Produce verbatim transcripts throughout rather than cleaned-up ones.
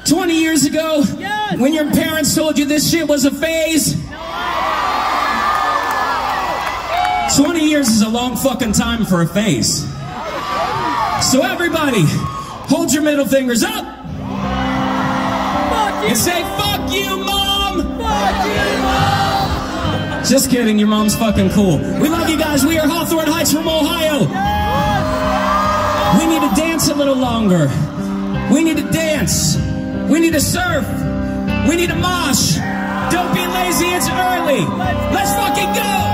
twenty years ago, yes. when your parents told you this shit was a phase? twenty years is a long fucking time for a phase. So everybody, hold your middle fingers up. Fuck you. And say, fuck you, Mom! Fuck you, Mom! Just kidding, your mom's fucking cool. We love you guys. We are Hawthorne Heights from Ohio. We need to dance a little longer. We need to dance. We need to surf. We need to mosh. Don't be lazy, it's early. Let's fucking go!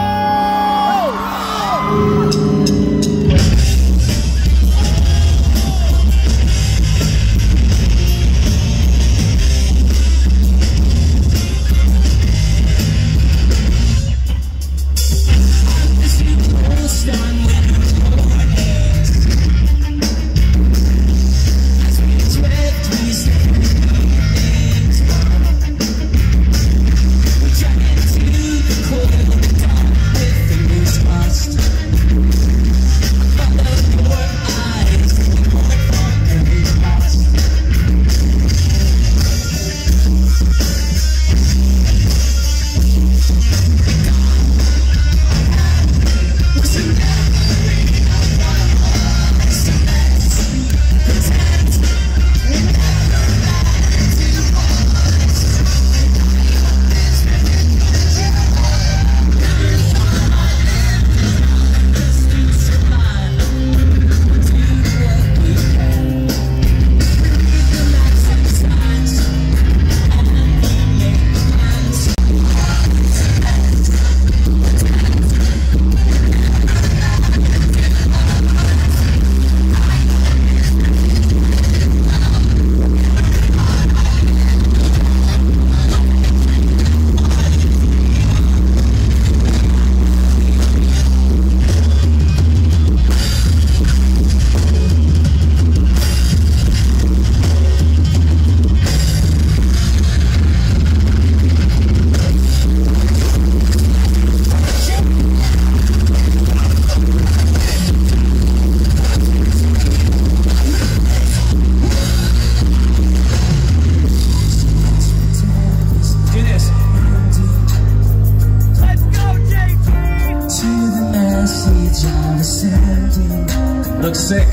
Looks sick.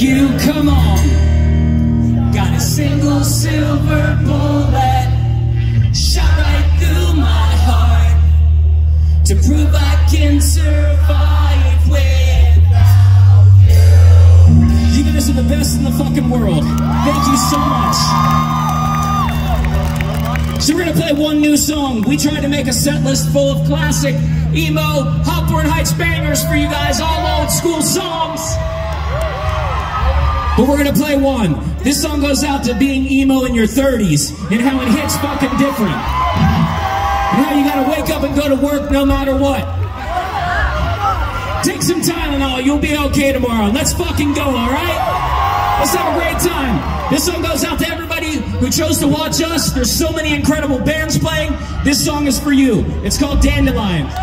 you, come on. Got a single silver bullet shot right through my heart to prove I can survive without you. You guys are the best in the fucking world. Thank you so much. So we're gonna play one new song. We tried to make a set list full of classic emo Hawthorne Heights bangers for you guys, all old school songs. But we're gonna play one. This song goes out to being emo in your thirties and how it hits fucking different. And how you gotta wake up and go to work no matter what. Take some Tylenol, you'll be okay tomorrow. Let's fucking go, alright? Let's have a great time. This song goes out to everybody who chose to watch us. There's so many incredible bands playing. This song is for you. It's called Dandelions.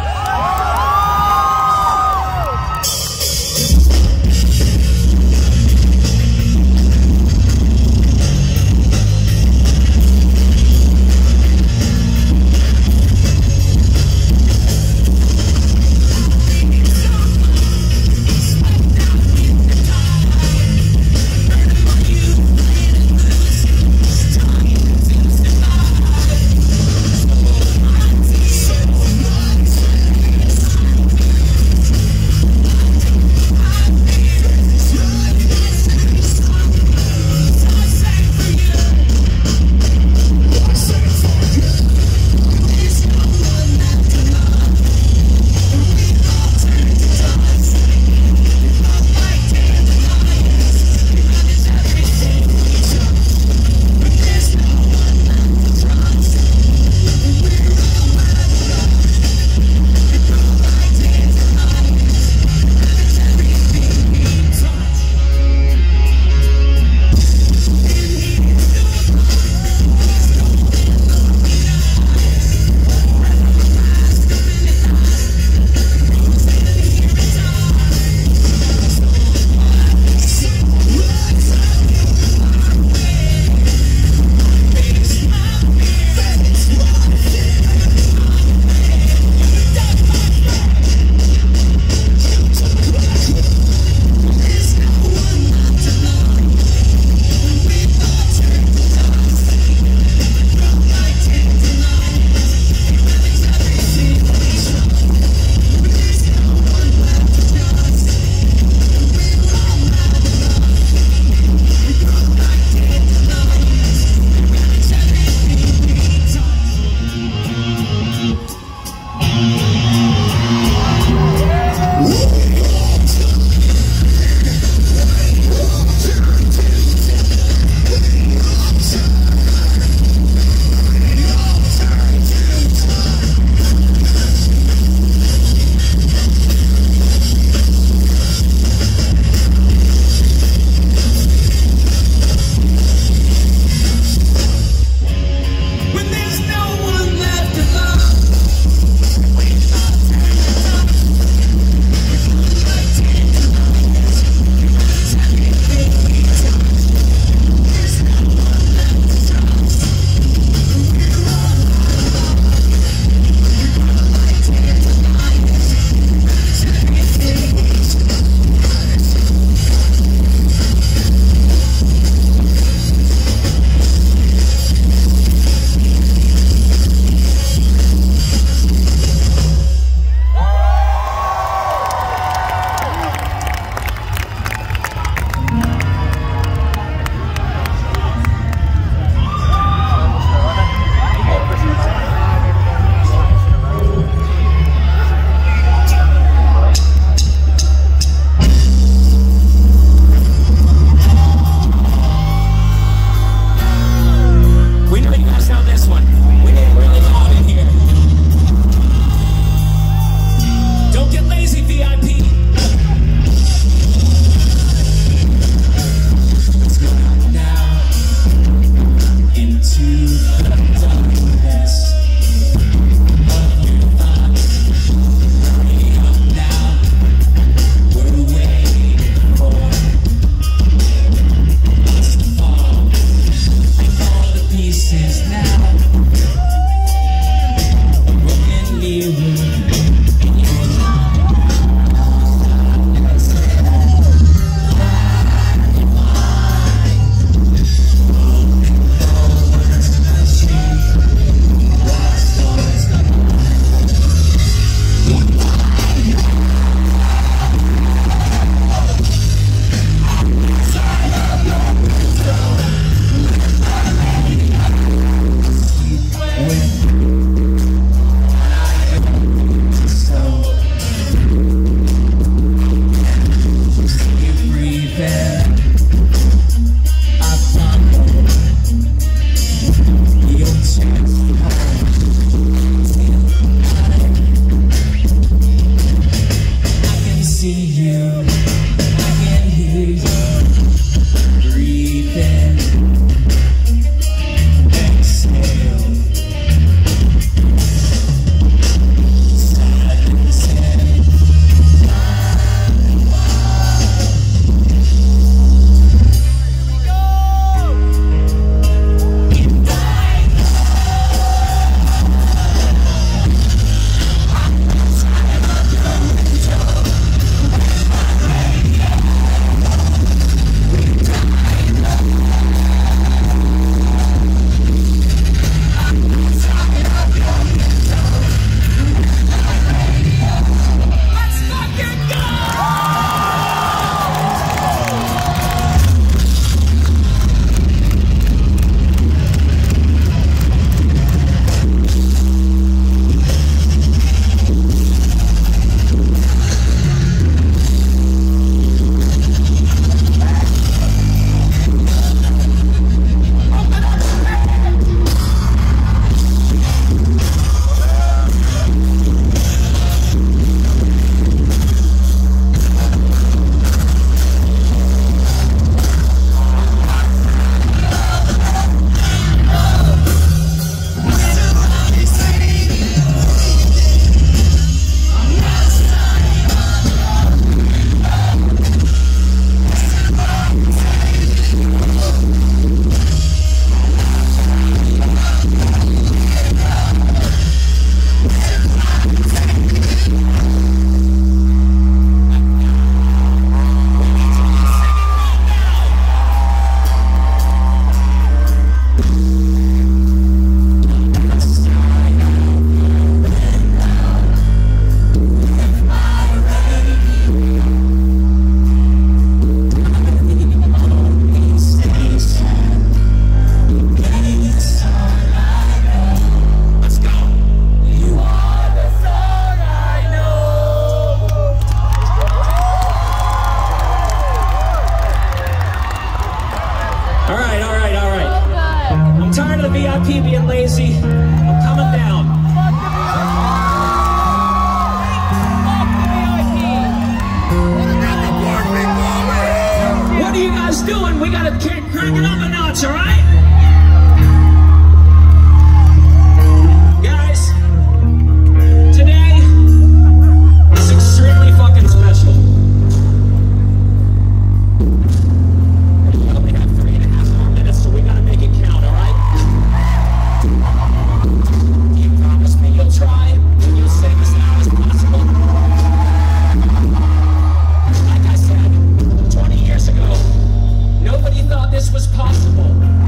I'm tired of the V I P being lazy. I'm coming down. What are you guys doing? We gotta crank it up a notch, all right? Guys, today is extremely fucking special. We only have three and a half more minutes, so we gotta make it count, all right? You promise me you'll try, and you'll save as loud as possible. Like I said, twenty years ago, nobody thought this was possible.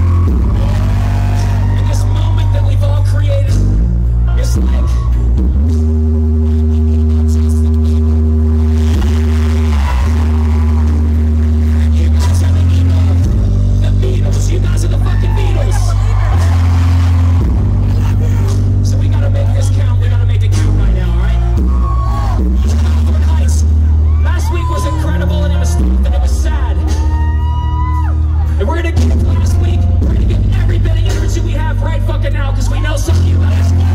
And this moment that we've all created is like... You guys are the Beatles. The Beatles. You guys are the fucking Beatles. So we gotta make this count. We gotta make it count right now, alright? Hawthorne Heights. Last week was incredible and it was, and it was sad. And we're gonna get last week, we're gonna get every bit of energy we have right fucking now, because we know some of you guys